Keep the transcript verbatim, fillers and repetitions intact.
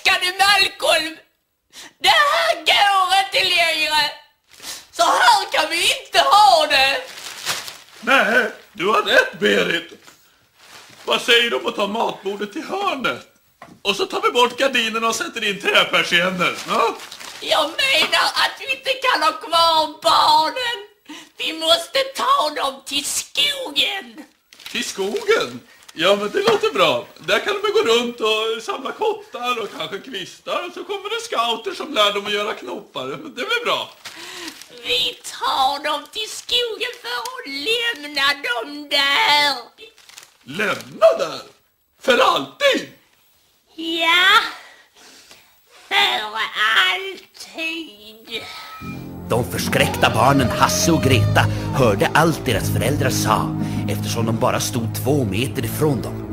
älskade Malcolm! Det här går inte längre! Så här kan vi inte ha det! Nej, du har rätt, Berit. Vad säger du om att ta matbordet till hörnet? Och så tar vi bort gardinerna och sätter in träpersienner. Ja? Jag menar att vi inte kan ha kvar barnen. Vi måste ta dem till skogen. Till skogen? Ja, men det låter bra. Där kan de gå runt och samla kottar och kanske kvistar. Och så kommer det scouter som lär dem att göra knoppar. Det är väl bra? Vi tar dem till skogen för att lämna dem där. Lämna där? För alltid? Ja, för alltid. De förskräckta barnen Hasse och Greta hörde allt deras föräldrar sa eftersom de bara stod två meter ifrån dem.